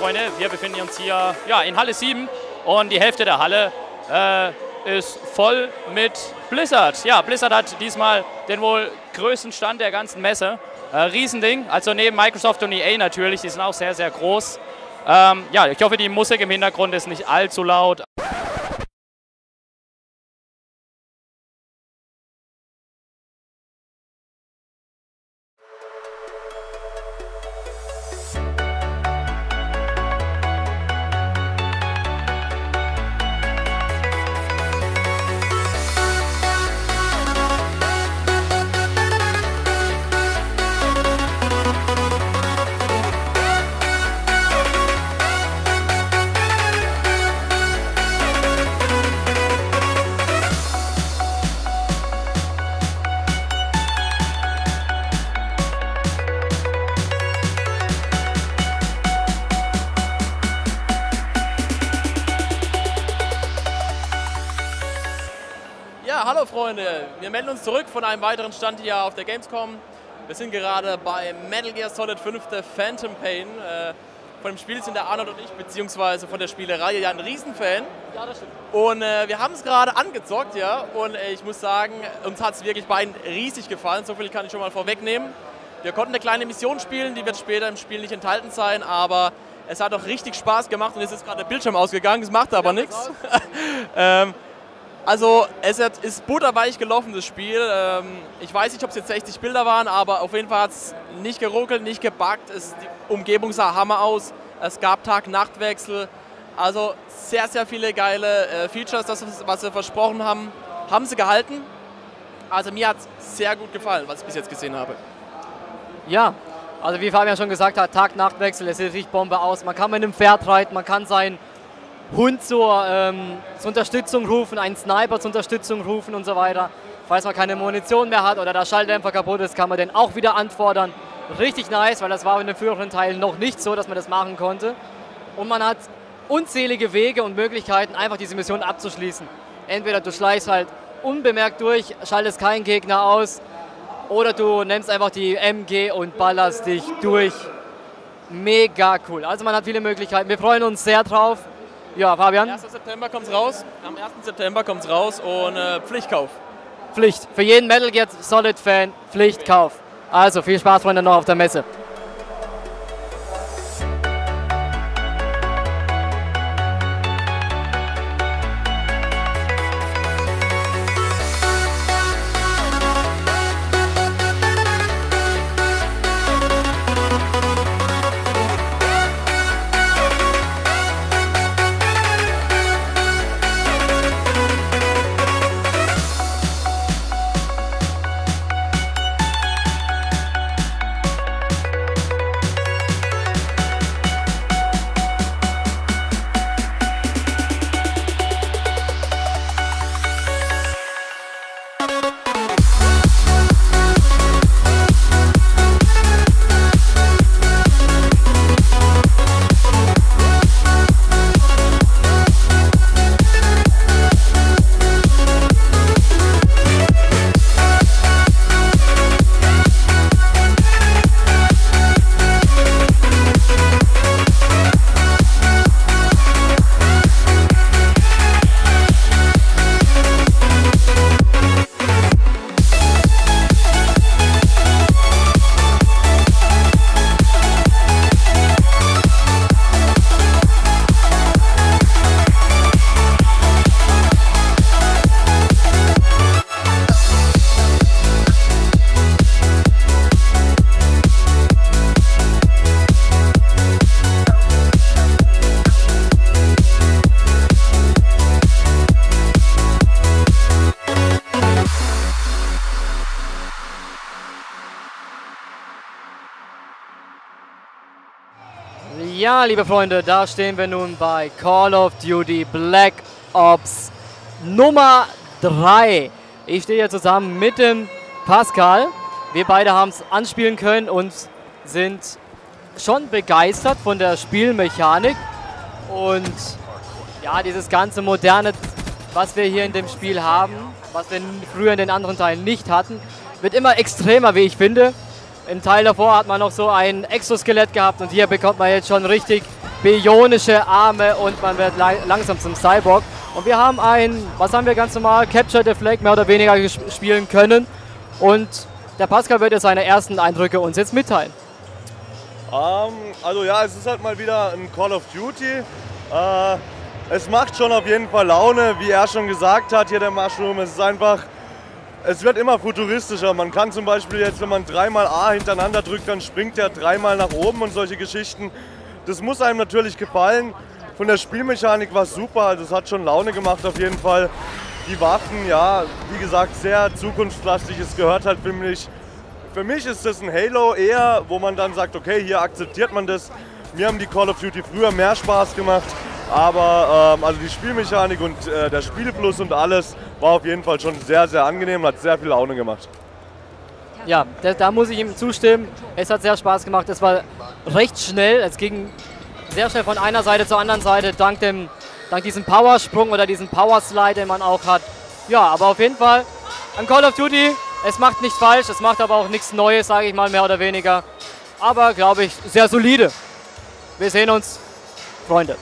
Freunde, wir befinden uns hier ja, in Halle 7 und die Hälfte der Halle ist voll mit Blizzard. Ja, Blizzard hat diesmal den wohl größten Stand der ganzen Messe. Riesending, also neben Microsoft und EA natürlich, die sind auch sehr, sehr groß. Ja, ich hoffe, die Musik im Hintergrund ist nicht allzu laut. Ja, hallo Freunde, wir melden uns zurück von einem weiteren Stand hier auf der Gamescom. Wir sind gerade bei Metal Gear Solid 5 The Phantom Pain. Von dem Spiel sind der Arnold und ich, beziehungsweise von der Spielereihe, ja ein Riesenfan. Ja, das stimmt. Und wir haben es gerade angezockt, ja, und ich muss sagen, uns hat es wirklich beiden riesig gefallen. So viel kann ich schon mal vorwegnehmen. Wir konnten eine kleine Mission spielen, die wird später im Spiel nicht enthalten sein, aber es hat auch richtig Spaß gemacht und jetzt ist gerade der Bildschirm ausgegangen, es macht aber nichts. Also es ist butterweich gelaufen, das Spiel. Ich weiß nicht, ob es jetzt 60 Bilder waren, aber auf jeden Fall hat es nicht geruckelt, nicht gebuggt. Die Umgebung sah Hammer aus. Es gab Tag-Nacht-Wechsel. Also sehr, sehr viele geile Features, das, was sie versprochen haben, haben sie gehalten. Also mir hat es sehr gut gefallen, was ich bis jetzt gesehen habe. Ja, also wie Fabian schon gesagt hat, Tag-Nacht-Wechsel, es sieht richtig Bombe aus. Man kann mit einem Pferd reiten, man kann seinen Hund zur Unterstützung rufen, einen Sniper zur Unterstützung rufen und so weiter. Falls man keine Munition mehr hat oder der Schalldämpfer kaputt ist, kann man den auch wieder anfordern. Richtig nice, weil das war in den früheren Teilen noch nicht so, dass man das machen konnte. Und man hat unzählige Wege und Möglichkeiten, einfach diese Mission abzuschließen. Entweder du schleichst halt unbemerkt durch, schaltest keinen Gegner aus, oder du nimmst einfach die MG und ballerst dich durch. Mega cool. Also man hat viele Möglichkeiten. Wir freuen uns sehr drauf. Ja, Fabian? Am 1. September kommt es raus. Am 1. September kommt es raus und Pflichtkauf. Pflicht. Für jeden Metal Gear Solid Fan Pflichtkauf. Also viel Spaß, Freunde, noch auf der Messe. Ja, liebe Freunde, da stehen wir nun bei Call of Duty Black Ops Nummer 3. Ich stehe hier zusammen mit dem Pascal. Wir beide haben es anspielen können und sind schon begeistert von der Spielmechanik. Und ja, dieses ganze Moderne, was wir hier in dem Spiel haben, was wir früher in den anderen Teilen nicht hatten, wird immer extremer, wie ich finde. Im Teil davor hat man noch so ein Exoskelett gehabt und hier bekommt man jetzt schon richtig bionische Arme und man wird langsam zum Cyborg. Und wir haben was haben wir ganz normal? Capture the Flag mehr oder weniger spielen können. Und der Pascal wird jetzt seine ersten Eindrücke uns jetzt mitteilen. Also ja, es ist halt mal wieder ein Call of Duty. Es macht schon auf jeden Fall Laune, wie er schon gesagt hat, hier der Mushroom. Es ist einfach, es wird immer futuristischer. Man kann zum Beispiel jetzt, wenn man 3-mal A hintereinander drückt, dann springt er 3-mal nach oben und solche Geschichten. Das muss einem natürlich gefallen. Von der Spielmechanik war es super, also es hat schon Laune gemacht auf jeden Fall. Die Waffen, ja, wie gesagt, sehr zukunftslastig. Es gehört halt für mich ist das ein Halo eher, wo man dann sagt, okay, hier akzeptiert man das. Mir haben die Call of Duty früher mehr Spaß gemacht, aber also die Spielmechanik und der Spielfluss und alles war auf jeden Fall schon sehr, sehr angenehm, hat sehr viel Laune gemacht. Ja, da muss ich ihm zustimmen. Es hat sehr Spaß gemacht. Es war recht schnell. Es ging sehr schnell von einer Seite zur anderen Seite, dank diesem Powersprung oder diesem Powerslide, den man auch hat. Ja, aber auf jeden Fall ein Call of Duty. Es macht nichts falsch, es macht aber auch nichts Neues, sage ich mal, mehr oder weniger. Aber, glaube ich, sehr solide. Wir sehen uns, Freunde.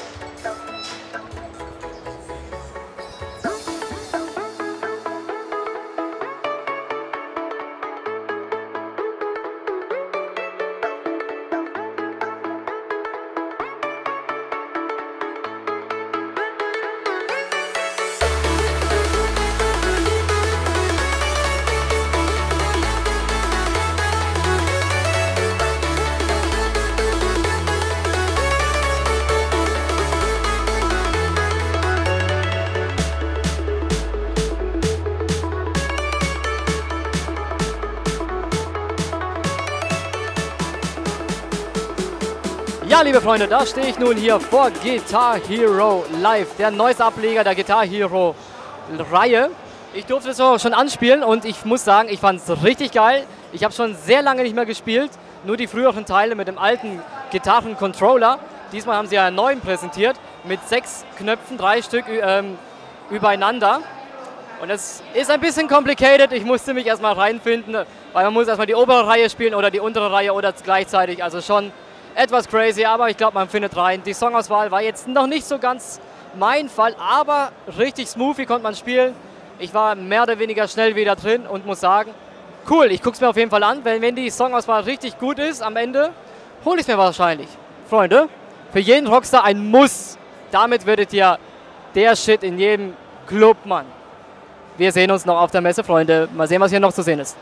Ja, liebe Freunde, da stehe ich nun hier vor Guitar Hero Live, der neueste Ableger der Guitar Hero Reihe. Ich durfte es auch schon anspielen und ich muss sagen, ich fand es richtig geil. Ich habe schon sehr lange nicht mehr gespielt, nur die früheren Teile mit dem alten Gitarren-Controller. Diesmal haben sie einen neuen präsentiert mit 6 Knöpfen, 3 Stück übereinander. Und es ist ein bisschen complicated, ich musste mich erstmal reinfinden, weil man muss erstmal die obere Reihe spielen oder die untere Reihe oder gleichzeitig, also schon etwas crazy, aber ich glaube, man findet rein. Die Songauswahl war jetzt noch nicht so ganz mein Fall, aber richtig smooth, wie konnte man spielen. Ich war mehr oder weniger schnell wieder drin und muss sagen, cool, ich gucke es mir auf jeden Fall an. Wenn die Songauswahl richtig gut ist, am Ende hole ich es mir wahrscheinlich. Freunde, für jeden Rockstar ein Muss. Damit werdet ihr der Shit in jedem Club, Mann. Wir sehen uns noch auf der Messe, Freunde. Mal sehen, was hier noch zu sehen ist.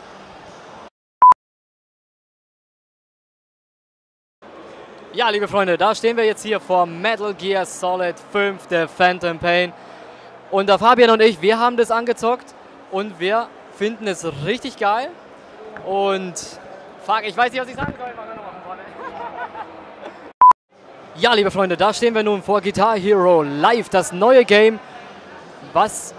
Ja, liebe Freunde, da stehen wir jetzt hier vor Metal Gear Solid 5, der Phantom Pain. Und der Fabian und ich, wir haben das angezockt und wir finden es richtig geil. Und fuck, ich weiß nicht, was ich sagen soll. Ja, liebe Freunde, da stehen wir nun vor Guitar Hero Live, das neue Game, was...